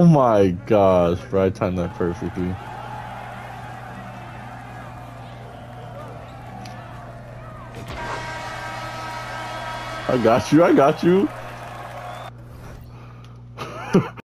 my gosh, bro, I timed that perfectly. I got you.